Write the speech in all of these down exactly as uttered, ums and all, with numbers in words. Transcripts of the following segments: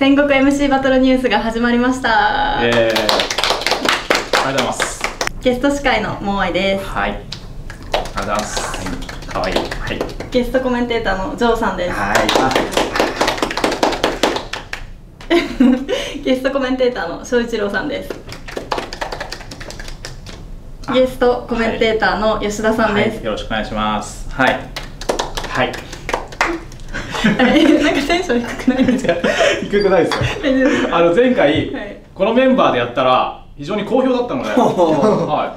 戦国 エムシー バトルニュースが始まりました。 えー、ありがとうございます。 ゲスト司会のモアイです。 はい、ありがとうございます。はい、かわいい。はい、 ゲストコメンテーターのジョーさんです。 はい。 ゲストコメンテーターの翔一郎さんです。ゲストコメンテーターの吉田さんです。 はい、よろしくお願いします。はい。はい。 あれ、なんかテンション低くないですか？ 低くないですよ。あの前回、はい、このメンバーでやったら非常に好評だったので、はい。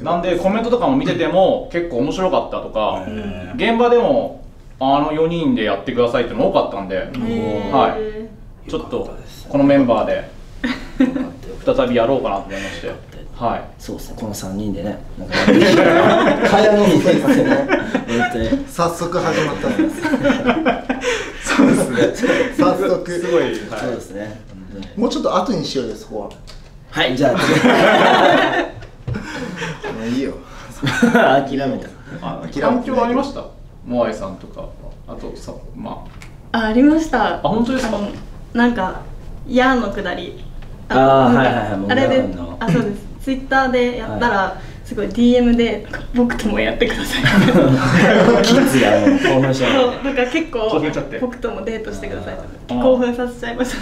なんでコメントとかも見てても結構面白かったとか、現場でもあのよにんでやってくださいっていうの多かったんで、はい。ちょっとこのメンバーで再びやろうかなと思いまして。はい、 そうですね、このさんにんでね、なんか早飲みですね。 早速始まったんです。 そうですね。 早速すごい、 そうですね。 もうちょっと後にしようよ、そこは。 はい、じゃあ。 もういいよ。 諦めた。 反響ありました。モアイさんとか、あとさ、まあ。あ、ありました。 あ、本当ですか。 なんか、ヤーのくだり。 ああ、はいはいはい。 あれで、あ、そうです。ツイッターでやったら、すごい ディーエム で僕ともやってください。 キッズがもう興奮しちゃう。 なんか結構僕ともデートしてください。興奮させちゃいました。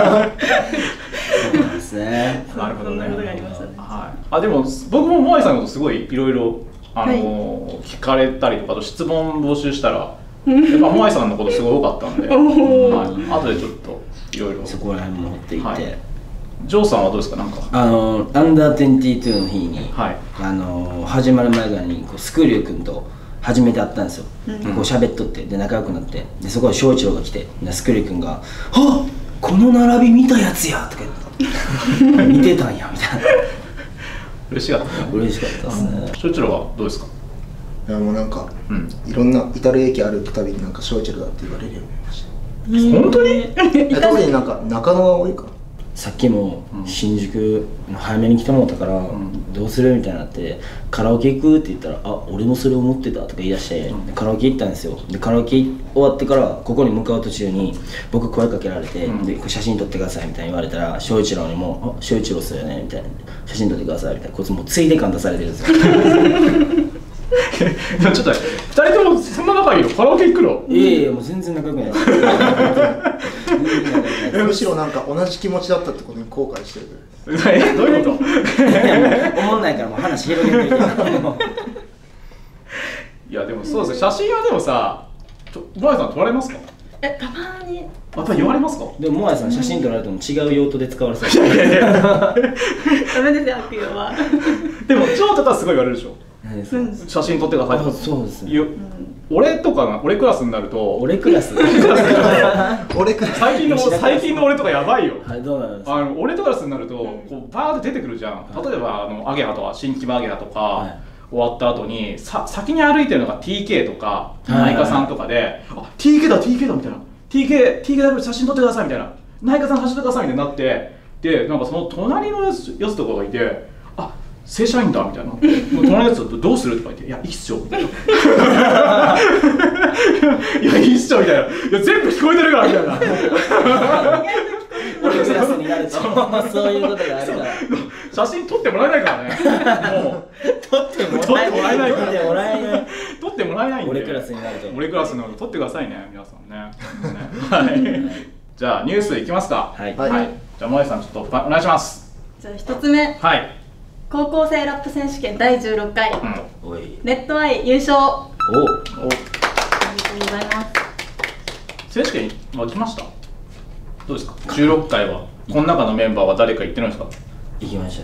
そうですね。 なるほどね。 そんなことがありましたね。 はい。あ、でも僕もモアイさんのことすごいいろいろあの聞かれたりとか、あと質問募集したら、やっぱモアイさんのことすごい多かったんで、はい。後でちょっといろいろそこら辺も持っていって。 ジョーさんはどうですか、なんかあのアンダーにじゅうにの日に、 はい、 あの始まる前ぐらいにこうスクーリュー君と初めて会ったんですよ、うん、でこう喋っとってで仲良くなってでそこで翔一郎が来てでスクーリュー君が「あっこの並び見たやつや!」とか言って「見てたんや」みたいな嬉しかった、ね、 嬉しかったですね。 翔一郎はどうですか？ いやもうなんか、うん、いろんな至る駅歩くたびになんか翔一郎だって言われるようになりました。 本当に？ 特になんか中野が多いから。 さっきも新宿早めに来てもらったからどうするみたいになってカラオケ行くって言ったら「あ俺もそれ思ってた」とか言い出してカラオケ行ったんですよ。でカラオケ終わってからここに向かう途中に僕声かけられて「で写真撮ってください」みたいに言われたら翔一郎にも「あ翔一郎っすよね」みたいな「写真撮ってください」みたいなこいつもうついで感出されてるんですよ。 ちょっとふたりともそんな仲いいの？カラオケ行くの？ いやいやもう全然仲良くないです。 むしろなんか同じ気持ちだったってことに後悔してる。 え、どういうこと？ 思んないからもう話広げていい。 いやでもそうですよ、写真はでもさ、モアイさん撮られますか？ え、たまに。 また言われますか？ でもモアイさん写真撮られても違う用途で使われそう。 ダメですよ、悪用は。 でもジョーとかすごい言われるでしょ。写真撮ってくださいとか。 そうですね。 俺とか俺クラスになると俺クラス俺クラス最近の最近の俺とかやばいよ。 はいどうなんですか。 あの俺とクラスになるとこうバーって出てくるじゃん。例えばあのアゲハとか新規場アゲハとか終わった後にさ先に歩いてるのが ティーケー とか内科さんとかであ ティーケー だ ティーケー だみたいな ティーケー ティーケー だ写真撮ってくださいみたいな内科さん走ってくださいみたいになってでなんかその隣のやつやつとかがいてあ正社員だみたいな、もう隣のやつとどうするとか言って、いや、いいっすよみたいな、いや、いいっすよみたいな、いや、全部聞こえてるからみたいな、 俺クラスになると、そういうことがあるから、 写真撮ってもらえないからね、もう、 撮ってもらえない、撮ってもらえない、 撮ってもらえないんで、 俺クラスになると、 俺クラスになると、撮ってくださいね、皆さんね。はい、じゃあ、ニュースいきますか。 はい、 じゃあ、萌さん、ちょっとお願いします。 じゃあ、一つ目。はい。高校生ラップ選手権だいじゅうろっかい、うん、ネットアイ優勝。おお、ありがとうございます。 選手権は来ました。どうですか。じゅうろっかいはこの中のメンバーは誰か行ってないんですか。 行きました。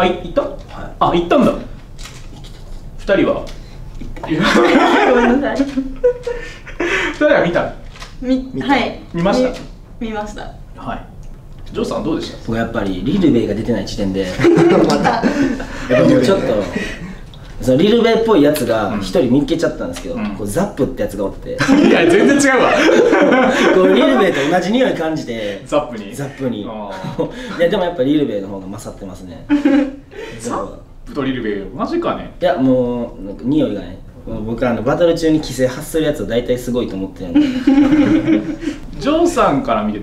あ、行った。はい、あ、行ったんだ。ふたりはごめんなさい。 ふたりは見た。 みはい見ました。 見ました。 はい。ジョーさんどうでした？ 僕やっぱりリルベイが出てない時点でちょっとそのリルベイっぽいやつが一人見つけちゃったんですけど、うん、こうザップってやつがおっていや全然違うわこうリルベイと同じ匂い感じてザップにザップにいやでもやっぱりリルベイの方が勝ってますね。 ザップとリルベイマジかね。 いやもうなんか匂いがね僕あのバトル中に規制発するやつは大体すごいと思ってるんでジョーさんから見てどうですか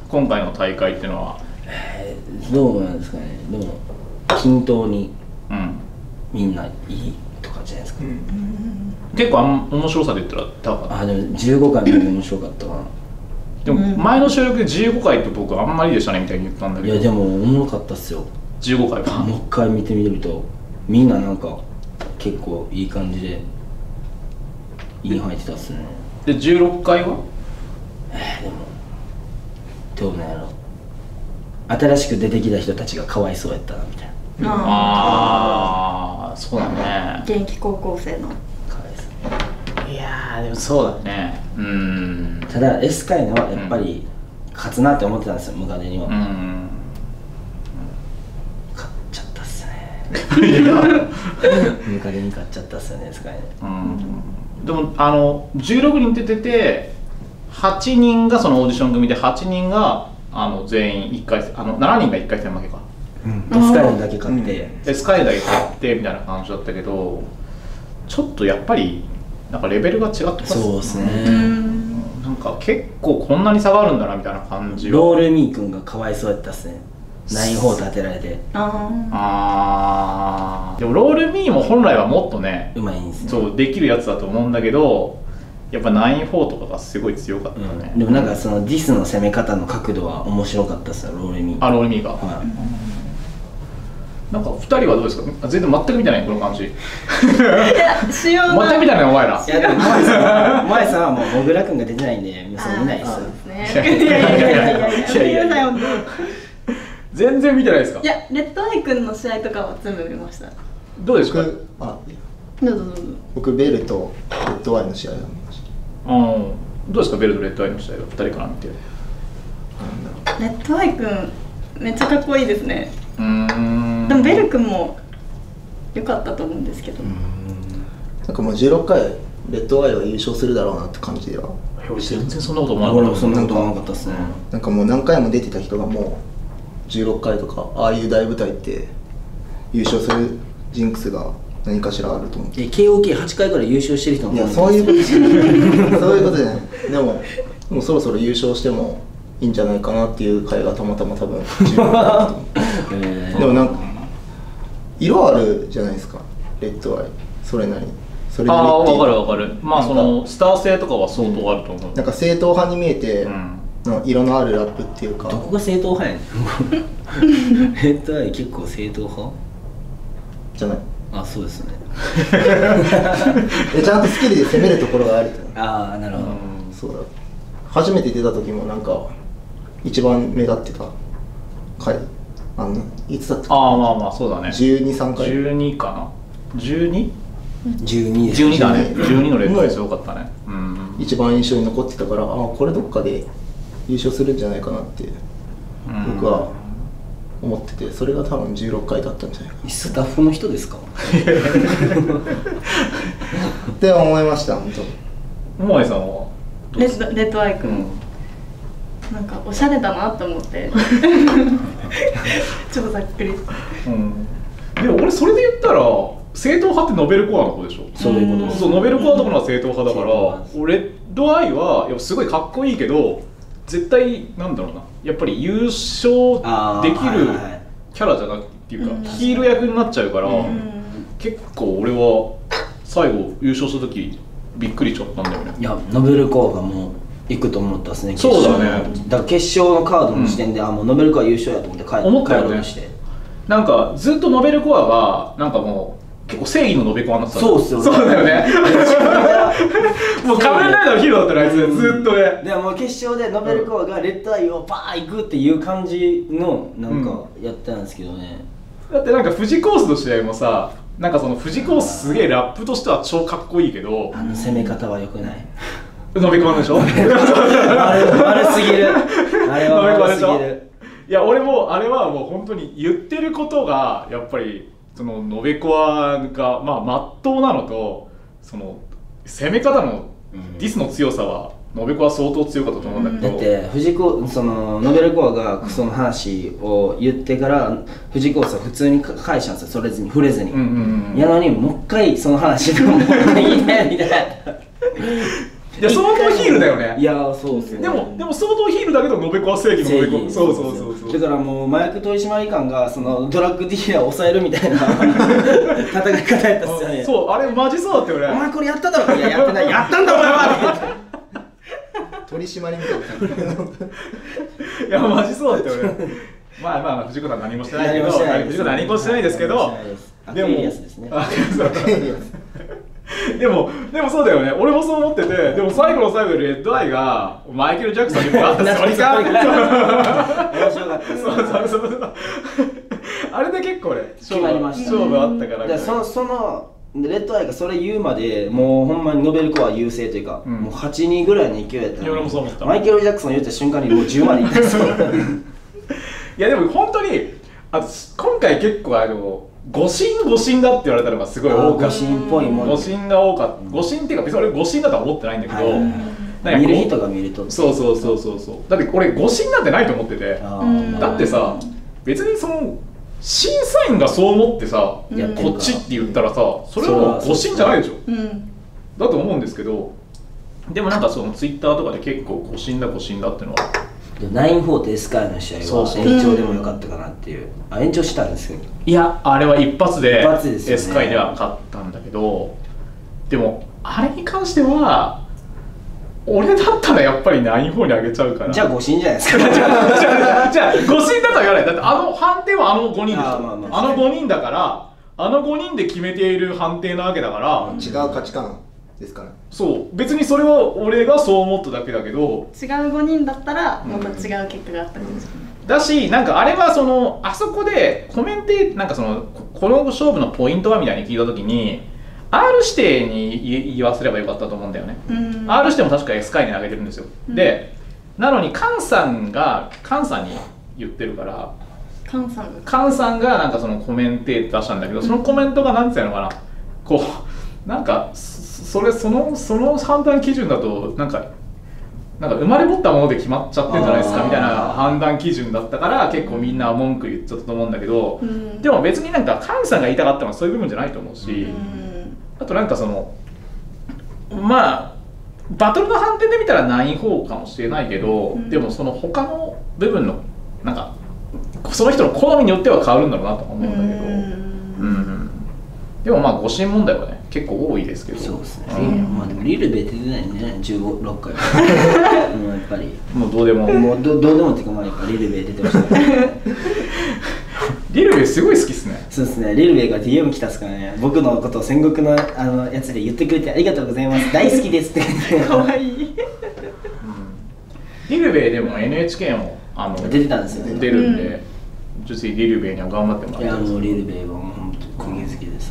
今回の大会っていうのは。 えー、どうなんですかね。でも均等にみんないいとかじゃないですか、ね。うん、 結構あん面白さで言ったら高かった。 あ、でもじゅうごかい見て面白かったな。 でも前の収録でじゅうごかいって僕あんまりでしたねみたいに言ったんだけど。 いやでもおもろかったっすよ。 じゅうごかいは。 もう一回見てみるとみんななんか結構いい感じでいい入ってたっすね。 でじゅうろっかいは？ えー、でもどうなんやろ。新しく出てきた人たちがかわいそうやったなみたいな。 ああ、そうだね。 現役高校生の。 かわいそう。 いやーでもそうだね。うん。 ただ S 界のはやっぱり勝つなって思ってたんですよ、ムカデには。うん。勝っちゃったっすね。ムカデに勝っちゃったっすよね、S 界ね。うん。 でもあのじゅうろくにん出ててはちにんがそのオーディション組ではちにんがあの全員いっかい戦、あのしちにんがいっかい戦負けか。 うん、エスカイだけ勝って、 エスカイだけ勝ってみたいな感じだったけど、ちょっとやっぱりなんかレベルが違ってます。 そうですね。 なんか結構こんなに差があるんだなみたいな感じは。 ロールミー君がかわいそうやったっすね。ナインホール当てられて。 ああ。でもロールミーも本来はもっとね、 うまいんですね。 そうできるやつだと思うんだけど。やっぱナインフォーとかがすごい強かったね、 うん、でもなんかそのディスの攻め方の角度は面白かったっすよ、ロールミー。 あ、ロールミーが、はい、なんかふたりはどうですか。全然全く見てないこの感じ。いや、主要な全く見てないお前ら。 いやでも前さんは前さんはもうもぐらくんが出てないんでそう見ないっす。 いやいやいやいやいやいや全然見てないですか。 いや、レッドアイ君の試合とかは全部見ました。 どうですか。 あ、 どうぞどうぞ。 僕ベルとレッドアイの試合を見ました。 うん、どうですかベルとレッドアイの試合はふたりから見て。 レッドアイ君めっちゃかっこいいですね。 うーん。 でもベル君も良かったと思うんですけど。 なんかもうじゅうろっかいレッドアイは優勝するだろうなって感じでは。 全然そんなこと思わなかった。 俺もそんなこと思わなかったですね。 なんかもう何回も出てた人がもうじゅうろっかいとかああいう大舞台って優勝するジンクスが何かしらあると思って。 ケーオーケーはち 回ぐらい優勝してる人もいやそういうことじゃないそういうことじゃない。でももうそろそろ優勝してもいいんじゃないかなっていう回がたまたま多分じゅうろっかいえー、でもなんか色あるじゃないですかレッドアイ。それなりにそれああ分かる分かる。まあそのスター性とかは相当あると思う。 なんか正統派に見えて、うん、の色のあるラップっていうか。 どこが正統派やねん。レッドアイ結構正統派じゃない。 あ、そうですね。 ちゃんとスキルで攻めるところがあると。 ああ、なるほど。 そうだ。初めて出た時もなんか一番目立ってた回。あのいつだったっけ。 ああまあまあそうだね。 じゅうに、さんかい。 じゅうにかな。じゅうに？ じゅうにです。 じゅうにだね。じゅうにのレッドアイすごかったね。 うん。一番印象に残ってたから、ああこれどっかで優勝するんじゃないかなって僕は思ってて、それが多分じゅうろっかいだったんじゃないかな。 スタッフの人ですかって思いました本当。 桃井さんはレッド、レッドアイ君、うん、なんかおしゃれだなと思ってちょっとざっくり、うん、 でも俺それで言ったら正統派ってノベルコアの方でしょ。 そういうこと。 そうノベルコアとかのは正統派だから、レッドアイはいやすごいかっこいいけど絶対なんだろうな、やっぱり優勝できるキャラじゃなくていうか、うん、ヒール役になっちゃうから、うん、結構俺は最後優勝した時びっくりしちゃったんだよね。 いやノベルコアがもう行くと思ったっすね。 そうだね。 だから決勝のカードの時点で、うん、あもうノベルコア優勝やと思って帰思ったよね。 帰ろうとして。 なんかずっとノベルコアがなんかもう結構正義のノベコアになってた。 そうっすよね。 そうだよね。もう仮面ライダーのヒーローだったらあいつずっとね。 でも決勝でノベルコアがレッドアイをバー行くっていう感じのなんかやったんですけどね、 うん、だってなんか富士コースの試合もさ、なんかその富士コースすげえラップとしては超かっこいいけど、 あの攻め方は良くない。 ノベコアでしょ。 あれ丸すぎる。あれは丸すぎる。 いや俺もあれはもう本当に言ってることがやっぱりそのノベコアがまあ真っ当なのと、その攻め方のディスの強さはノベコア相当強かったと思うんだけど、 だって藤子そのノベルコアがその話を言ってから藤子さん普通に返したんですよ、それずに触れずに。やのにもう一回その話でも言いたいみたいな。 いや相当ヒールだよね。 いやそうっすね。 でもでも相当ヒールだけどノベコは正義のノベコ。そうそうそうそう。 だからもう麻薬取締官がそのドラッグディーラーを抑えるみたいな戦い方やったっすよね。 そうあれマジそうだったよね。 お前これやっただろ。いややってない。やったんだお前は。 取り締まりみたいな。 いやマジそうだったよね。まあまあ藤子さん何もしてないけど、藤子さん何もしてないですけど、でもでもでもそうだよね。俺もそう思ってて、でも最後の最後でレッドアイがマイケル・ジャクソンにもらったつもりか。面白かった。そうそうそう。あれで結構ね勝負勝負あったから。 そそのレッドアイがそれ言うまでもうほんまにノベルコア優勢というか、もうはちにんぐらいの勢いやったのに、マイケル・ジャクソン言った瞬間にもうじゅうまでいったんですよ。 いやでも本当にあ今回結構あの誤審誤審だって言われたのがすごい多かった。 誤審っぽいもん。 誤審が多かった。誤審っていうか別に俺誤審だとは思ってないんだけど、 見る人が見ると。 そうそうそうそうそう。だって俺誤審なんてないと思ってて、だってさ別にその審査員がそう思ってさ、こっちって言ったらさ、それは誤審じゃないでしょ。だと思うんですけど、でもなんかそのツイッターとかで結構誤審だ誤審だってのは。 ナインフォーとエスカイの試合は延長でもよかったかなっていう。あ、延長したんですけど、 いやあれは一発でエスカイでは勝ったんだけど、でもあれに関しては俺だったらやっぱりナインフォーに上げちゃうから。 じゃあ誤審じゃないですか。 じゃあじゃあ誤審だとは言わない。だってあの判定はあのごにんでしょ。あのごにんだからあのごにんで決めている判定なわけだから、 違う価値観ですから。 そう別にそれは俺がそう思っただけだけど、 違うごにんだったらまた違う結果があったかもしれない。 だしなんかあれはそのあそこでコメンテなんかそのこの勝負のポイントはみたいに聞いた時に R 指定に言わせればよかったと思うんだよね。R 指定も確か S 回に投げてるんですよ。うん、でなのにカンさんがカンさんに言ってるから、 カンさんがカンさんがなんかそのコメンテ出したんだけど、そのコメントがなんていうのかな、こうなんかそれそのその判断基準だとなんかなんか生まれ持ったもので決まっちゃってんじゃないですかみたいな判断基準だったから結構みんな文句言っちゃったと思うんだけど、うん、でも別になんかカンさんが言いたかったのはそういう部分じゃないと思うし、うん、あとなんかそのまあバトルの判定で見たらない方かもしれないけど、うん、でもその他の部分のなんかその人の好みによっては変わるんだろうなと思うんだけど、うんうん、でもまあ誤審問題はね結構多いですけど。 そうですね、うん、まあでもリルベ出てないね、じゅうろっかいもうやっぱりもうどうでももう ど, どうでもっていうかまあやっぱリルベ出てましたね。 リルベすごい好きっすね。 そうですね、リルベが ディーエム 来たっすからね、僕のことを戦国のあのやつで言ってくれてありがとうございます大好きですってかわいい、うん、 リルベでも エヌエイチケー もあの出てたんですよね。 出るんで、うん、ぜひリルベには頑張ってもらいたいです。 いやもうリルベはもう本当に好きです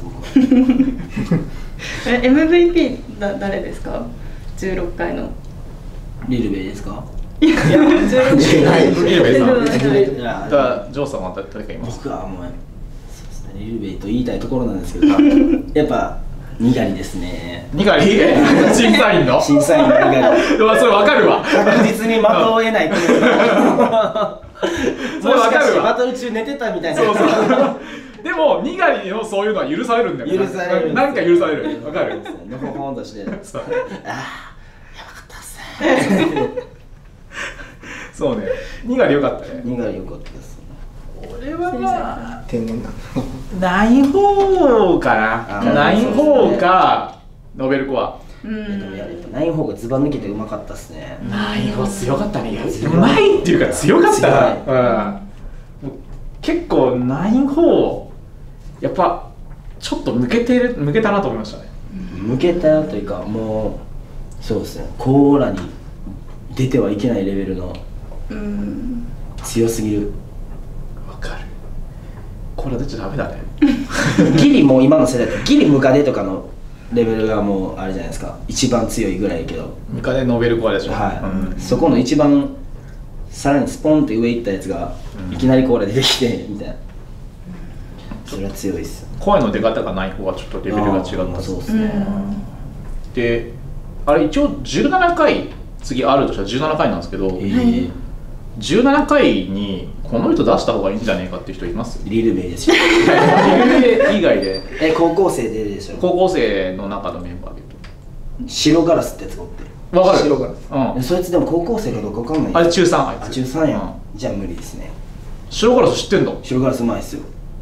え エムブイピー だ誰ですか？じゅうろっかいのリルベですか？ いやじゅうろっかいリルベさん。だジョーさんは誰かいます？ 僕はもうそうですね、リルベと言いたいところなんですけど、やっぱにがりですね。 にがり？審査員の？ 審査員のにがり。 それわかるわ。 確実に的を得ない。それわかるわ。バトル中寝てたみたいな。 そうそう。でもにがりのそういうのは許されるんだよ。 許される。 なんか許される。わかる。 のほほんとして。ああ、やばかったっす。 そうね。にがり良かったね。 にがり良かったです。 俺はまあ天然な。 ない方かな。ない方かノベルコア。 うん。でもやっぱない方がズバ抜けてうまかったっすね。 ない方強かったね。うまいっていうか強かったな。うん。結構ない方やっぱちょっと抜けてる抜けたなと思いましたね。 抜けたというかもうそうですね、コーラに出てはいけないレベルの強すぎる。 わかる。コーラ出ちゃダメだね。 ギリもう今の世代ってギリムカデとかのレベルがもうあれじゃないですか、一番強いぐらいけど。 ムカデノベルコアでしょ。 はい、うん、そこの一番さらにスポンって上行ったやつがいきなりコーラ出てきてみたいな、それは強いっすよ。 声の出方がない方はちょっとレベルが違った。 そうですね。 であれ一応じゅうななかい次あるとしたらじゅうななかいなんですけど、えー、じゅうななかいにこの人出した方がいいんじゃねえかっていう人います？ リルベイですよ。 リルベイ以外でえ高校生ででしょ。 高校生の中のメンバーでいうと白ガラスってやつがおって、 わかる。 白ガラス。 うん。 そいつでも高校生かどうかわかんない。 あれ中さん、あいつ。 中さんやん。じゃあ無理ですね。 白ガラス知ってんの？ 白ガラスうまいっすよ。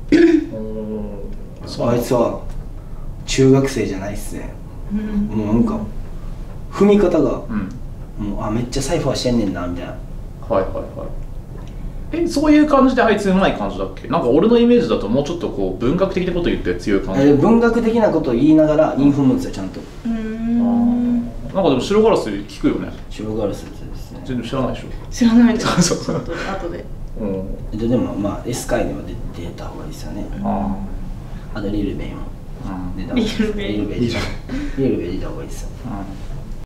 あいつは中学生じゃないっすね。もうなんか踏み方がもうあめっちゃサイファーしてんねんなみたいな。 はいはいはい。え、そういう感じであいつうまい感じだっけ？なんか俺のイメージだともうちょっとこう文学的なこと言って強い感じ。 え文学的なことを言いながらインフムんですよちゃんと。 うん。 なんかでも白ガラス聞くよね。 白ガラスですね。 全然知らないでしょ。 知らないです。 そうそう。 後で。 うん。 ででもまあ S 界では出出た方がいいですよね。 ああとリルベイも出た方がいいです。 リルベイリルベイリルベイ出た方がいいですよ。 あ。